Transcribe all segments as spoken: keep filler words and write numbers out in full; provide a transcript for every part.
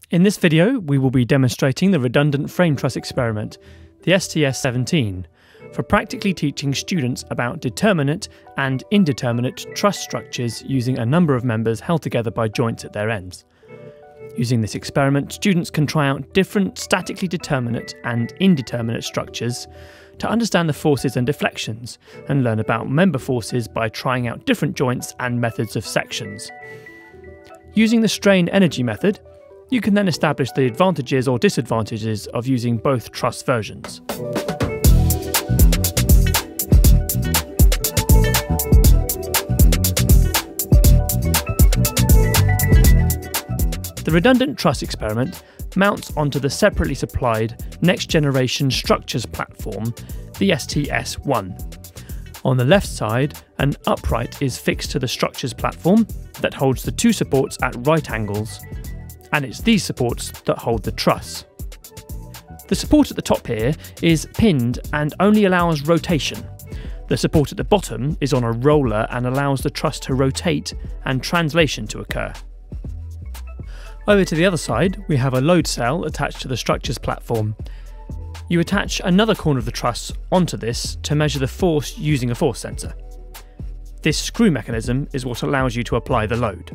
In this video, we will be demonstrating the redundant frame truss experiment, the S T S seventeen, for practically teaching students about determinate and indeterminate truss structures using a number of members held together by joints at their ends. Using this experiment, students can try out different statically determinate and indeterminate structures to understand the forces and deflections, and learn about member forces by trying out different joints and methods of sections. Using the strain energy method, you can then establish the advantages or disadvantages of using both truss versions. The redundant truss experiment mounts onto the separately supplied next generation structures platform, the S T S one. On the left side, an upright is fixed to the structures platform that holds the two supports at right angles, and it's these supports that hold the truss. The support at the top here is pinned and only allows rotation. The support at the bottom is on a roller and allows the truss to rotate and translation to occur. Over to the other side, we have a load cell attached to the structures platform. You attach another corner of the truss onto this to measure the force using a force sensor. This screw mechanism is what allows you to apply the load.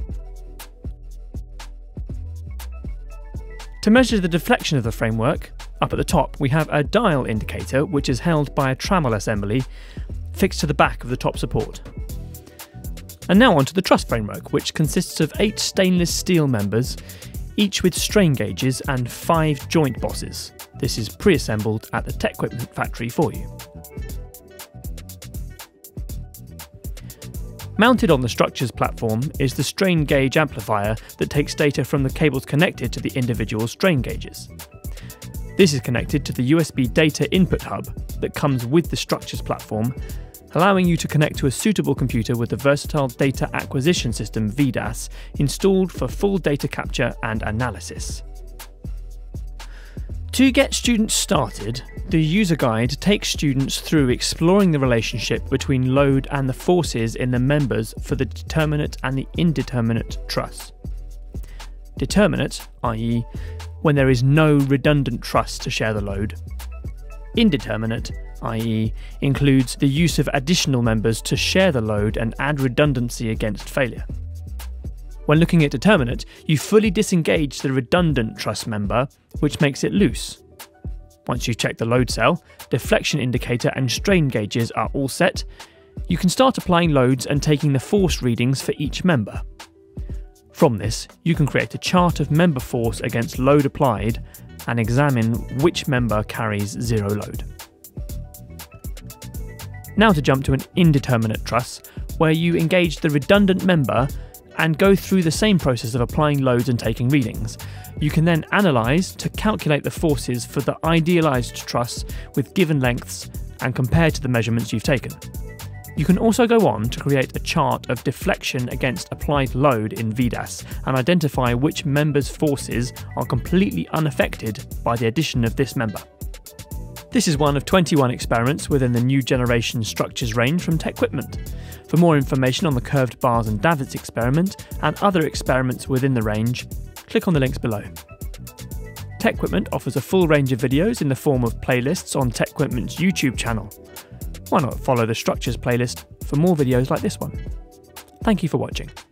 To measure the deflection of the framework, up at the top we have a dial indicator which is held by a trammel assembly fixed to the back of the top support. And now onto the truss framework, which consists of eight stainless steel members, each with strain gauges and five joint bosses. This is pre-assembled at the TecQuipment factory for you. Mounted on the structures platform is the strain gauge amplifier that takes data from the cables connected to the individual strain gauges. This is connected to the U S B data input hub that comes with the structures platform, allowing you to connect to a suitable computer with the versatile data acquisition system V D A S installed for full data capture and analysis. To get students started, the user guide takes students through exploring the relationship between load and the forces in the members for the determinate and the indeterminate truss. Determinate, that is, when there is no redundant truss to share the load. Indeterminate, that is, includes the use of additional members to share the load and add redundancy against failure. When looking at determinate, you fully disengage the redundant truss member, which makes it loose. Once you've checked the load cell, deflection indicator and strain gauges are all set, you can start applying loads and taking the force readings for each member. From this, you can create a chart of member force against load applied and examine which member carries zero load. Now to jump to an indeterminate truss, where you engage the redundant member and go through the same process of applying loads and taking readings. You can then analyse to calculate the forces for the idealised truss with given lengths and compare to the measurements you've taken. You can also go on to create a chart of deflection against applied load in V D A S and identify which member's forces are completely unaffected by the addition of this member. This is one of twenty-one experiments within the new generation structures range from TecQuipment. For more information on the curved bars and davits experiment and other experiments within the range, click on the links below. TecQuipment offers a full range of videos in the form of playlists on TecQuipment's YouTube channel. Why not follow the structures playlist for more videos like this one? Thank you for watching.